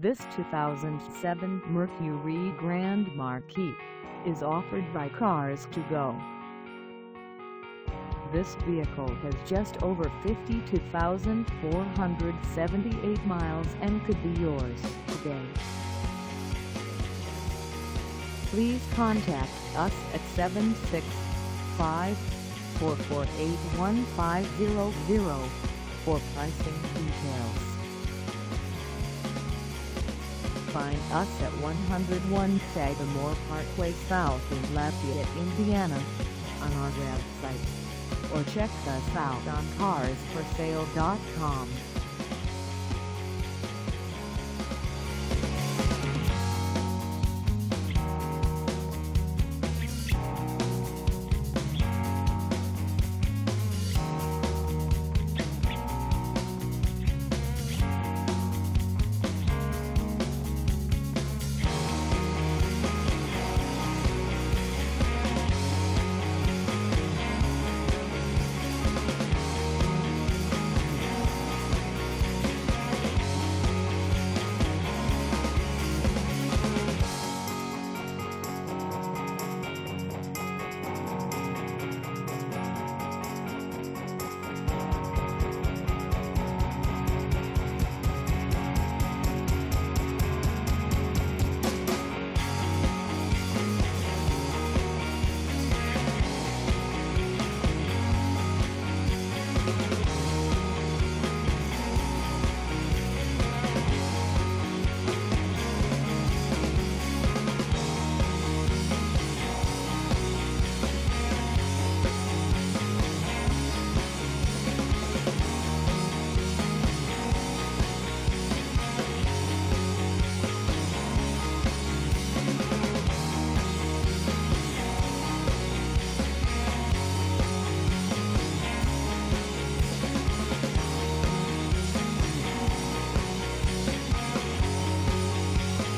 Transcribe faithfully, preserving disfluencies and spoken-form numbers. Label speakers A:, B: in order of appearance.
A: This two thousand seven Mercury Grand Marquis is offered by Cars to Go. This vehicle has just over fifty-two thousand four hundred seventy-eight miles and could be yours today. Please contact us at seven six five, four four eight, one five zero zero for pricing details. Find us at one oh one Sagamore Parkway South in Lafayette, Indiana, on our website, or check us out on cars for sale dot com.